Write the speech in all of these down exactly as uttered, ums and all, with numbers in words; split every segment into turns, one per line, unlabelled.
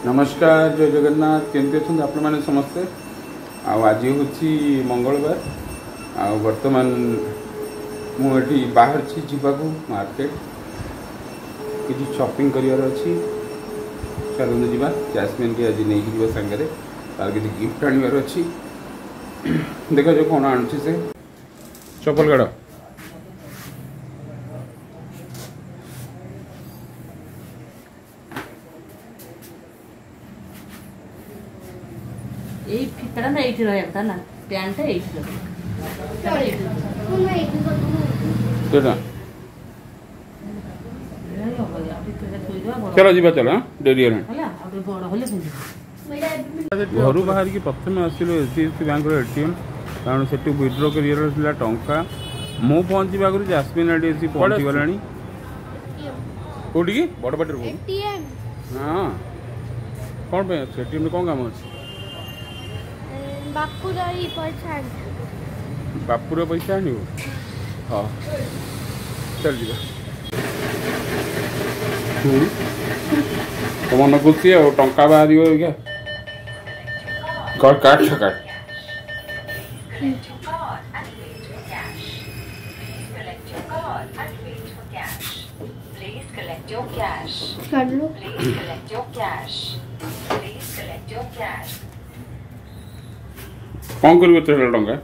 नमस्कार, जय जगन्नाथ। केमती अच्छा आपण मैंने समस्ते। आज हूँ मंगलवार। आ बर्तमान मुझे बाहर जावाक मार्केट किसी शॉपिंग कर चलते जावा। जैस्मिन की आज नहीं जा सागर तार किसी गिफ्ट आनबार अच्छी। देखा जो कौन आणुची से चप्पल गाड़
এই ফিতাটা না এইটি রয়ে যাবে না প্যান্টটা এইটি যাবে
সেটা चलो जीवा चलो डेरी घर बाहर की प्रथम आसिलु एचडीएफसी बैंक एटीएम कारण से विड्रो कर टंका मु पहुँचा आगे जैस्मिन आईडीएफसी पहुँची गला कौटी बड़ पाटर हाँ कौन पे एटीएम कौन काम अच्छे बापुर पैसा आन हाँ चल जा तो मन खुशी आ टंका बाहर क्या काट काट कौन कर टंका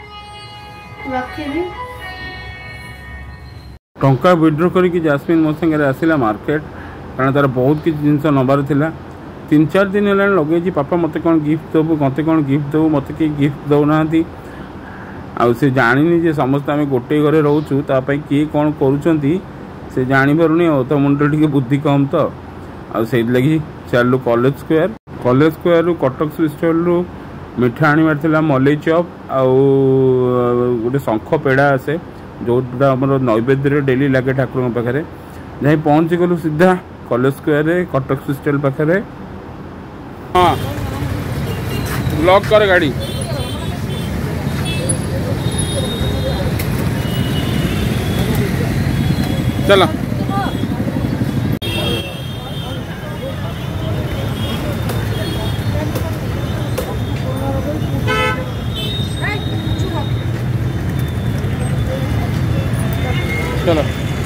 टंका विड्रो करके जैस्मिन मो सागर आसला मार्केट कारण तार बहुत किसी जिन नबार था। तीन चार दिन है लगे पापा मत कौन गिफ्ट देवु मत कौन गिफ्ट देवु मत कहीं गिफ्ट दौना से जानी जे समस्त आम गोटे घरे रोचु किए कौन कर जापारूनी तो मुंड टे बुद्धि कम तो आई लगी चलू कॉलेज स्क्वायर कॉलेज स्क्वायर रु कटक स्टल रु मिठा आनबार मलई चॉप आउ गोटे शंख पेड़ा आसे जोटा आम नैवेद्य डेली लगे ठाकुर पाखे जहाँ पहुँची गलु सीधा कॉलेज स्क्वायर कटक स्टल पाखे। हाँ ब्लॉक कर गाड़ी चला चलो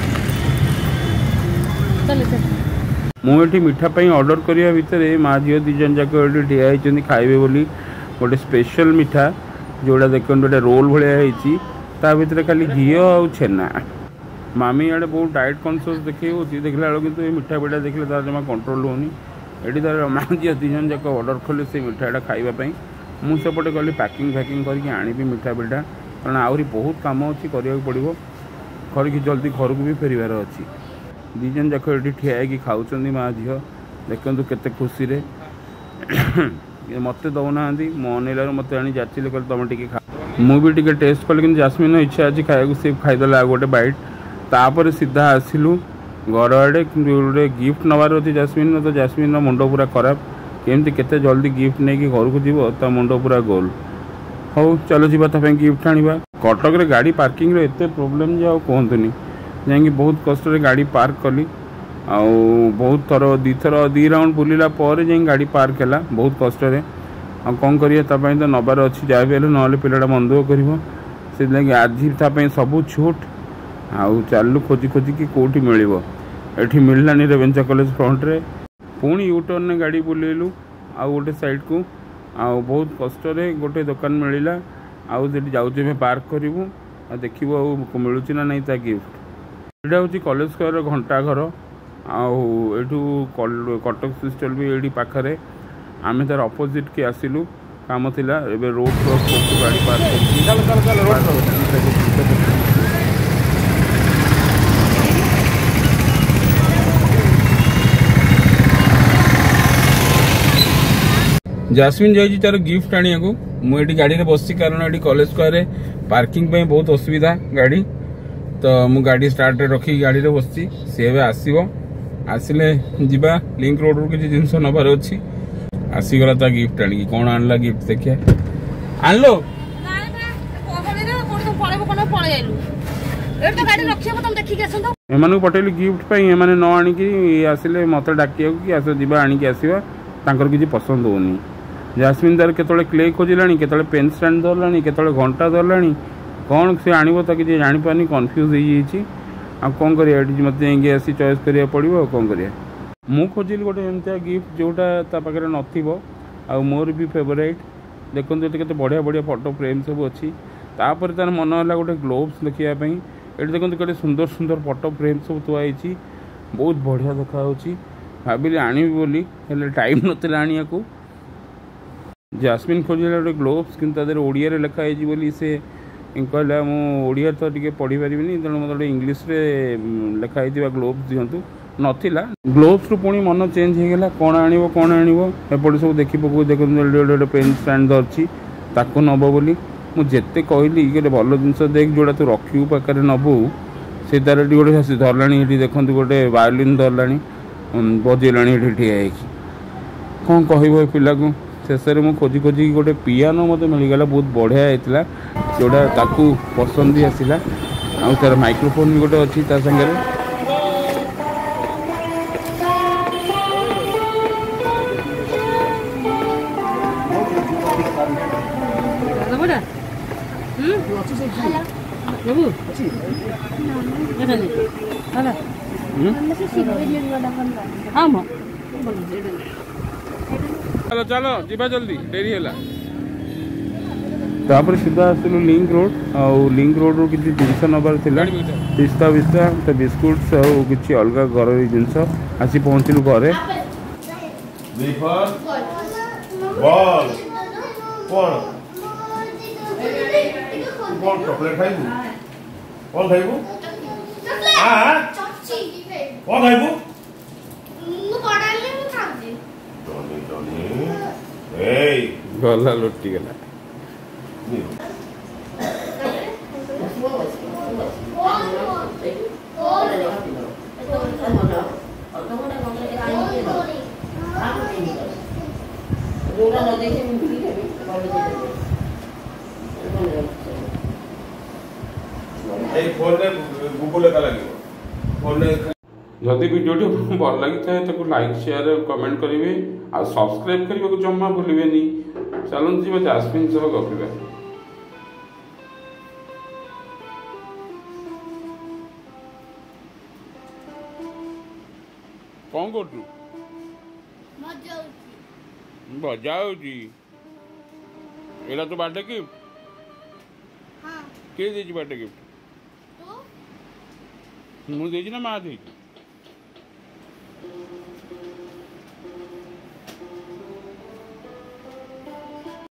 मुझे मिठापाई ऑर्डर करने भितर माँ झील दी जन जाक ठिया होती खाइबे बोली गोटे स्पेशल मिठा जोड़ा देख गोटे रोल भाया भितर खाली घी और छेना मामी आड़े बहुत डाइट कनसीयस देखे देखला बेलू कि मिठा पिठा देखले तार जमा कंट्रोल होनी ये तार माँ झील दी जन जाक ऑर्डर कले से मिठाटा खावाई मुझे गली पैकिंग फैकिंग करके आनी मिठा पिठा कारण आहरी बहुत कम अच्छी करा पड़ो घर की जल्दी घर को भी फेरबार अच्छी दीजन जाक ये ठिया खाऊँ माँ झील देखु केते खुशी रे मत दौना मो अनैल मत आनी जाचिले कल तुम टे खा मुझे टे टेस्ट कल कि जैस्मिन इच्छा अच्छी खाया सी खाईदेला गोटे बैट तापर सीधा आसिलु घर आड़े गोटे गिफ्ट नबार अच्छी जैस्मिन तो जैस्मिन मुंड पूरा खराब केमती केते जल्दी गिफ्ट नहीं घर को जीव ता मुंड पूरा गोल हो चलो जी गिफ्ट आनिबा कटक रे गाड़ी पार्किंग रे एते प्रॉब्लम जे आ कहतुनी जाकि बहुत कष्ट गाड़ी पार्क कली आ बहुत थर दी थर दी राउंड बुलला गाड़ी पार्क है बहुत कष्ट आ कौन करिए तो नबार अच्छी जहाँ भी ना पिलाटा मन दुख कर आज सब छूट आउ चलू खोजी खोजी कि कौटी मिल ये मिललानी रेवेन्सा कॉलेज फ्रंट रे पुणी यूटर्न गाड़ी बुलेलु आ गोटे साइड को आ बहुत कष्ट गोटे दुकान मिलला आउ जाऊे पार्क करूँ आ देखू मिलूँ ना नहीं ता गिफ्ट यहाँ हूँ कॉलेज स्क्वायर घंटा घर आठू कटक स्टल भी ये पाखे आम तार अपोजिट के आसिलु काम थिला एबे रोड क्रॉस करके गाड़ी पार्क कर जैस्मिन जाइए तार गिफ्ट आने को मुझे गाड़ी में बस कारण ये कॉलेज स्क्वायर पार्किंग पे बहुत असुविधा गाड़ी तो मु गाड़ी स्टार्ट रखी गाड़ी में बस सी आसो आसिले जीवा लिंक रोड रू किसी जिन नबार अच्छी आसीगला ता गिफ्ट आनी कौन आनला गिफ्ट देखिए आनलो एम पटेली गिफ्ट एम न आणिकी आसिले मत डाक कि आस जी आणिकी आसवा तांकर किसी पसंद होनी। जास्मिन तार केतले क्ले खोजिलानी, केतले पेन स्टैंड धरलानी, केतले घंटा धरलानी, कौन से आणिबो ता किसी जानि पानी कन्फ्यूज हो जाइए। आ कौन करिया एठी मते एंगे आसी चॉइस करिया पड़िबो। कौन करिया मु खोजिल गोटे एमतिया गिफ्ट जोटा ता पाखरे नथिबो आ मोर भी फेवरेट। देखो केते बढ़िया बढ़िया फोटो फ्रेम सब अच्छी। तापर तार मन है गोटे ग्लोव्स देखिया पई। एठी देखो केते सुंदर सुंदर फोटो फ्रेम सब थुआई, बहुत बढ़िया देखा। भाविली आनी बोली हेले टाइम नथिला आनिया को। जास्मिन खोजिला गोटे ग्लोव्स कि ओडिया रे लिखाई बोली से कहला मु ओडिया तो टिके पढ़ी पारिनी, तेणु मत गोटे इंग्लीश रे लिखाई ग्लोव्स दिंतु नथिला। ग्लोव्स रु पुणी मन चेंज हो गला, कौन आनिबो कौन आनिबो एपटे सब देखि पकु। देखो गोटे पेन स्टैंड धरछि ताको नब बोली मु जेते कहली गोटे भल जिनस देख जोड़ा तू रखिबू पाखरे नबू। से तार गोटे धरलानी देखु गोटे वायोलिन धरलानी बजेलानी ठिया होगी। कौन कह पिला को शेष में मुझे खोजी खोजी गोटे पियानो मत मिलगला, बहुत बढ़िया होता जोड़ा ताकू पसंद भी आसला। आ तार माइक्रोफोन भी गोटे अच्छी ता संगे चलो चलो जीवा जल्दी डेरी है। तापर सीधा आसलु लिंक रोड। आ लिंक रोड रू किसी जिनस नबार थिला, पिस्ता विस्ता तो बिस्कुट्स आउ किसी अलग घर जिनस आसी पहुँचलु घरे।
चॉकलेट खाइबू कौन खाइबू हां कौन खाइबू मु पडाले मु खाउजी डोनी डोनी ए
गला लुटी गला। जदि वीडियो भल लगी था लाइक शेयर कमेंट करेंगे आ सब्सक्राइब करने को जमा भूलें। चलते जी जास्मिन सह गपिबा। कौन कर बजाऊँगी एला तो बर्थडे गिफ्ट किए बर्थडे गिफ्ट मुझे ना माँ दे।